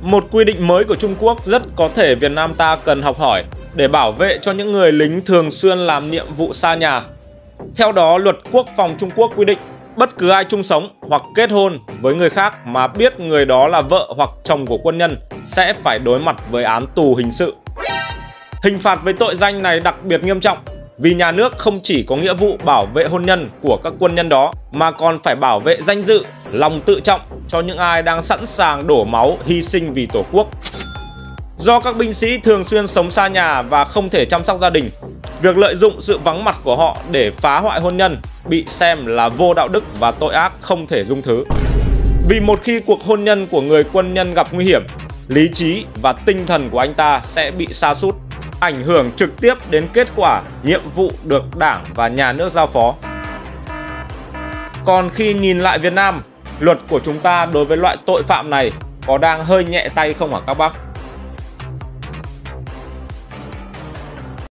Một quy định mới của Trung Quốc rất có thể Việt Nam ta cần học hỏi để bảo vệ cho những người lính thường xuyên làm nhiệm vụ xa nhà. Theo đó, luật quốc phòng Trung Quốc quy định bất cứ ai chung sống hoặc kết hôn với người khác mà biết người đó là vợ hoặc chồng của quân nhân sẽ phải đối mặt với án tù hình sự. Hình phạt với tội danh này đặc biệt nghiêm trọng vì nhà nước không chỉ có nghĩa vụ bảo vệ hôn nhân của các quân nhân đó mà còn phải bảo vệ danh dự, lòng tự trọng cho những ai đang sẵn sàng đổ máu hy sinh vì Tổ quốc. Do các binh sĩ thường xuyên sống xa nhà và không thể chăm sóc gia đình, việc lợi dụng sự vắng mặt của họ để phá hoại hôn nhân bị xem là vô đạo đức và tội ác không thể dung thứ. Vì một khi cuộc hôn nhân của người quân nhân gặp nguy hiểm, lý trí và tinh thần của anh ta sẽ bị sa sút, ảnh hưởng trực tiếp đến kết quả nhiệm vụ được Đảng và Nhà nước giao phó. Còn khi nhìn lại Việt Nam, luật của chúng ta đối với loại tội phạm này có đang hơi nhẹ tay không hả các bác?